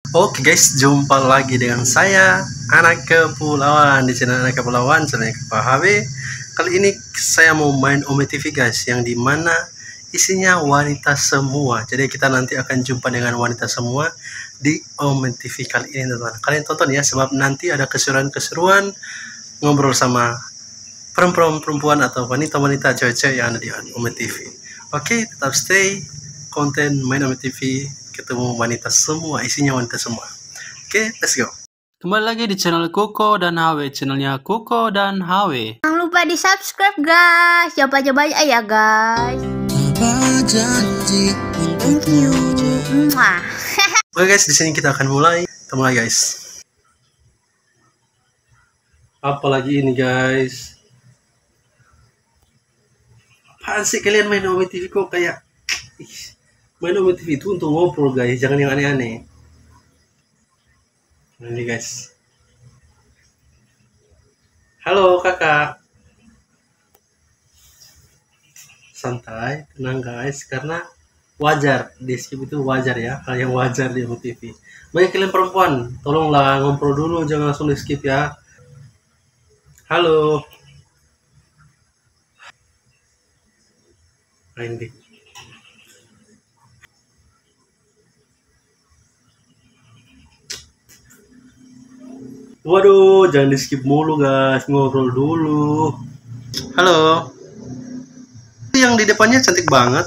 Oke guys, jumpa lagi dengan saya Anak Kepulauan di channel Anak Kepulauan, channel Kepala HW. Kali ini saya mau main Ome TV guys, yang dimana isinya wanita semua. Jadi kita nanti akan jumpa dengan wanita semua di Ome TV kali ini teman-teman. Kalian tonton ya, sebab nanti ada keseruan-keseruan ngobrol sama perempuan-perempuan atau wanita-wanita cewek-cewek yang ada di Ome TV. Oke, tetap stay konten main Ome TV, ketemu wanita semua, isinya wanita semua. Oke, let's go. Kembali lagi di channel Kuko dan HW, channelnya Kuko dan HW. Jangan lupa di subscribe guys, coba-coba ya guys. Thank you. Mwah. Oke guys, di sini kita akan mulai. Kita mulai guys. Apalagi ini guys. Apaan sih kalian main Ome TV kok kayak main Ome TV itu untuk ngobrol guys, jangan yang aneh-aneh. Ini guys. Halo kakak. Santai, tenang guys, karena wajar di skip itu wajar ya, hal yang wajar di Ome TV. Bagi kalian perempuan, tolonglah ngobrol dulu, jangan langsung di skip ya. Halo. Ini. Waduh, jangan di skip mulu guys, ngobrol dulu. Halo. Yang di depannya cantik banget.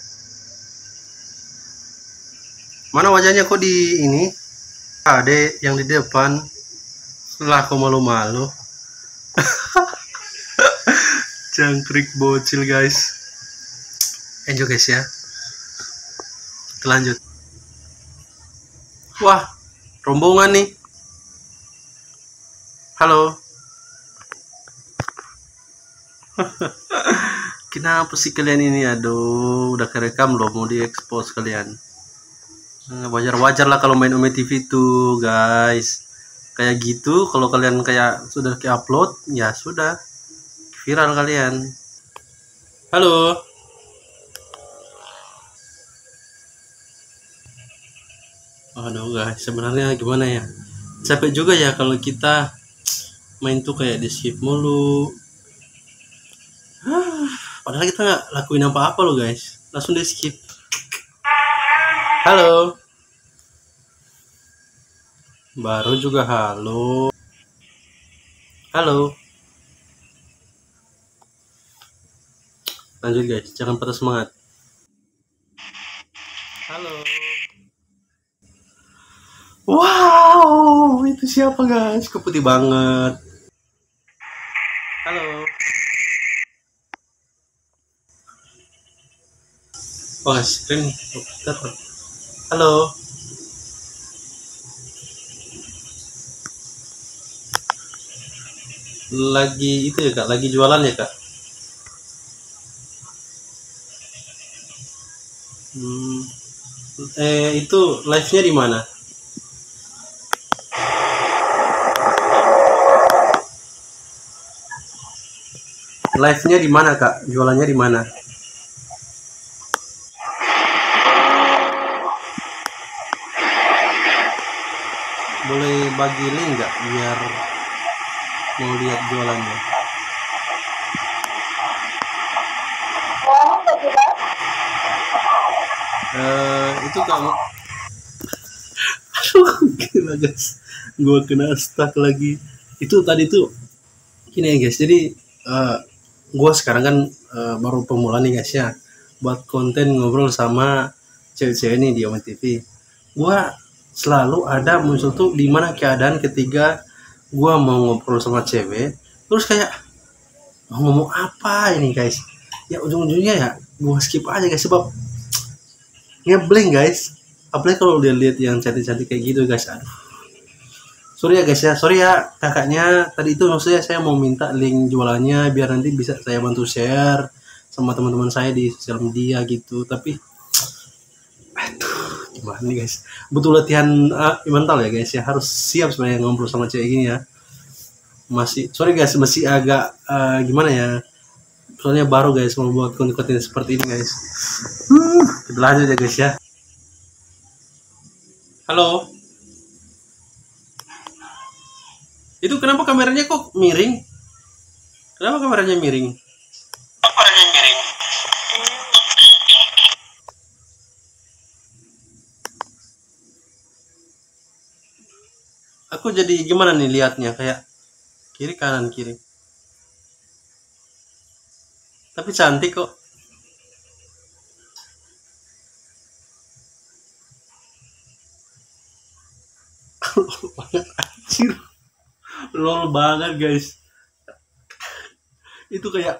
Mana wajahnya kok di ini? Ade yang di depan. Lah kok malu-malu. Jangkrik bocil guys. Enjoy guys ya. Kita lanjut. Wah, rombongan nih. Halo. Kenapa sih kalian ini? Aduh, udah kerekam loh, mau diekspos kalian. Wajar-wajar lah kalau main Ome TV tuh guys. Kayak gitu, kalau kalian kayak sudah upload, ya sudah viral kalian. Halo. Aduh guys, sebenarnya gimana ya? Capek juga ya kalau kita main tuh kayak di skip mulu. Padahal kita nggak lakuin apa-apa loh guys, langsung di skip. Halo. Baru juga halo. Halo. Lanjut guys, jangan patah semangat. Halo. Wow, itu siapa guys? Kok putih banget. Halo. Oh, screen. Halo. Lagi itu ya kak? Lagi jualan ya kak? Itu live-nya di mana? Live-nya di mana kak? Jualannya di mana? Boleh bagi link nggak biar mau lihat jualannya? Itu kamu. Aduh, gila guys, gue kena stuck lagi. Itu tadi tuh gini ya guys, jadi gue sekarang kan baru pemula nih guys ya, buat konten ngobrol sama cewek-cewek nih di Ome TV. Gue selalu ada muncul tuh dimana keadaan ketika gue mau ngobrol sama cewek, terus kayak mau ngomong apa ini guys, ya ujung-ujungnya ya gue skip aja guys, sebab ngeblank guys. Apalagi kalau udah lihat yang cantik-cantik kayak gitu guys. Aduh, sorry ya guys ya, sorry ya kakaknya. Tadi itu maksudnya saya mau minta link jualannya biar nanti bisa saya bantu share sama teman-teman saya di sosial media gitu. Tapi aduh, gimana nih guys, butuh latihan mental ya guys ya, harus siap sebenarnya ngobrol sama cewek gini ya. Masih sorry guys, masih agak gimana ya, soalnya baru guys mau buat konten-konten seperti ini guys. Kita lanjut ya guys ya. Halo. Itu kenapa kameranya kok miring? Kenapa kameranya miring? Aku jadi gimana nih liatnya, kayak kiri kanan kiri. Tapi cantik kok. Anjir. Lol banget guys. Itu kayak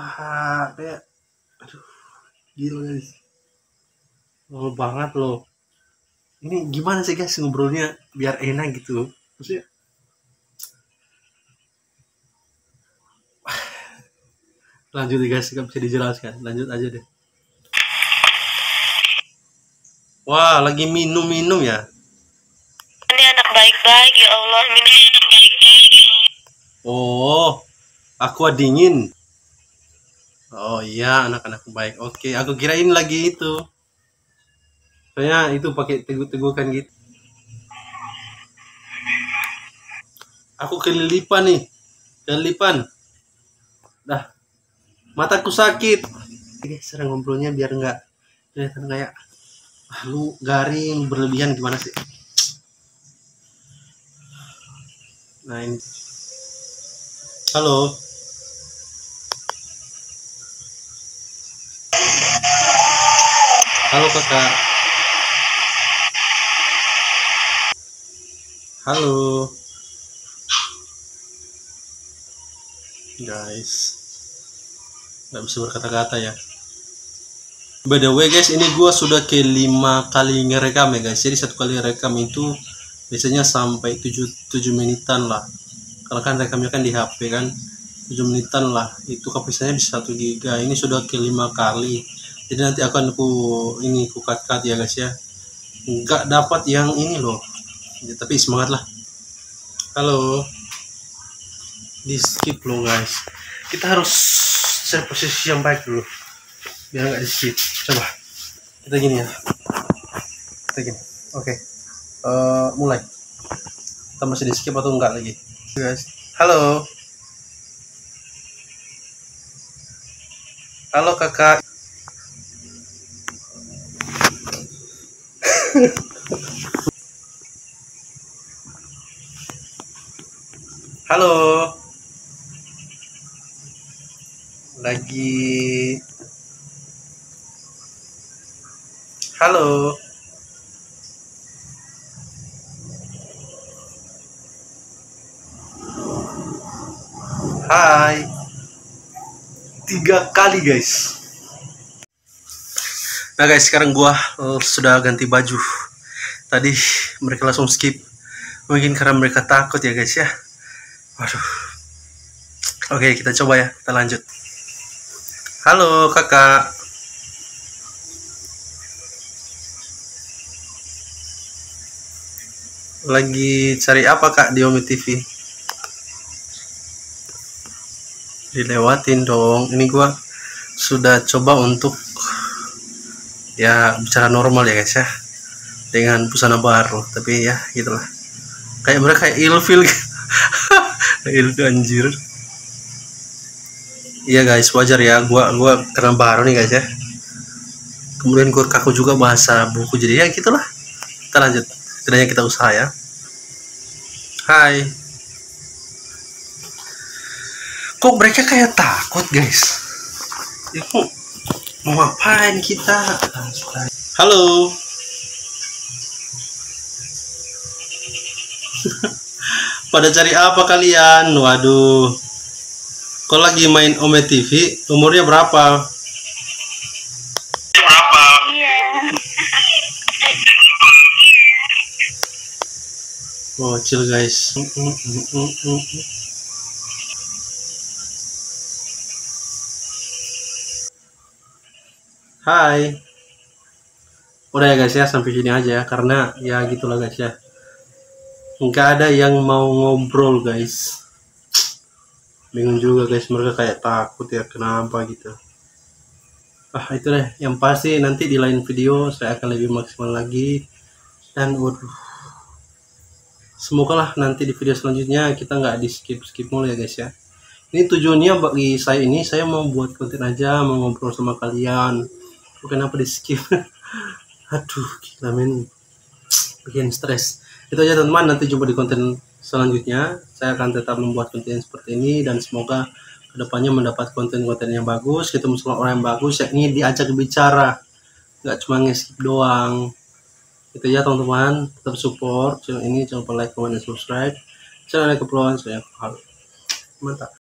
aduh, gila guys. Lol banget loh. Ini gimana sih guys ngobrolnya biar enak gitu. Maksudnya lanjut ya guys, nggak bisa dijelaskan. Lanjut aja deh. Wah, lagi minum-minum ya. Ini anak baik-baik, ya Allah. Ini anak baik-baik. Oh, aqua dingin. Oh iya, anak-anak baik. Oke, aku kirain lagi itu. Soalnya itu pakai teguk-tegukan gitu. Aku kelilipan nih. Kelilipan. Dah. Mataku sakit. Oke, serang ngobrolnya biar nggak kelihatan kayak lu garing berlebihan gimana sih? Nah ini. Halo. Halo kakak. Halo. Guys. Nggak bisa berkata-kata ya. By the way guys, ini gua sudah ke 5 kali ngerekam ya guys. Jadi satu kali rekam itu biasanya sampai 7 menitan lah. Kalau kan rekamnya kan di HP kan 7 menitan lah. Itu kapasitasnya bisa 1 GB. Ini sudah ke 5 kali. Jadi nanti akan ku cut ya guys ya. Nggak dapat yang ini loh. Ya, tapi semangat lah. Halo. Di skip loh guys. Kita harus share posisi yang baik dulu. Biar nggak di skip. Coba kita gini ya, kita gini. Oke. Mulai. Kita masih di skip atau enggak lagi guys? Halo kakak. Halo lagi. Halo. Hai. 3 kali guys. Nah guys, sekarang gua sudah ganti baju. Tadi mereka langsung skip. Mungkin karena mereka takut ya guys ya. Waduh. Oke, kita coba ya. Kita lanjut. Halo kakak. Lagi cari apa kak di Ome TV? Dilewatin dong. Ini gua sudah coba untuk ya bicara normal ya guys ya, dengan busana baru. Tapi ya gitulah. Kayak mereka kayak ilfil. Ilfil anjir. Iya guys, wajar ya. Gua karena baru nih guys ya. Kemudian gua kaku juga bahasa buku. Jadi ya gitulah. Kita lanjut. Setidaknya kita usaha ya. Hai. Kok mereka kayak takut guys? Ya, kok mau ngapain kita? Halo. Pada cari apa kalian? Waduh. Kok lagi main Ome TV? Umurnya berapa? Oh, chill guys. Hai. Udah ya guys ya, sampai sini aja ya, karena ya gitulah guys ya. Nggak ada yang mau ngobrol guys. Bingung juga guys, mereka kayak takut ya, kenapa gitu. Itu deh, yang pasti nanti di lain video saya akan lebih maksimal lagi. Dan waduh, semoga lah nanti di video selanjutnya kita nggak di skip mulu ya guys ya. Ini tujuannya bagi saya, ini saya mau buat konten aja, mau ngobrol sama kalian, bukan apa di skip. Aduh gila men, bikin stres. Itu aja teman-teman, nanti jumpa di konten selanjutnya. Saya akan tetap membuat konten seperti ini dan semoga kedepannya mendapat konten-konten yang bagus, ketemu sama orang yang bagus, yakni diajak bicara, nggak cuma nge-skip doang. Itu ya teman-teman, tetap support channel ini, jangan lupa like, comment, dan subscribe. Channel Kepulauan saya. Mantap.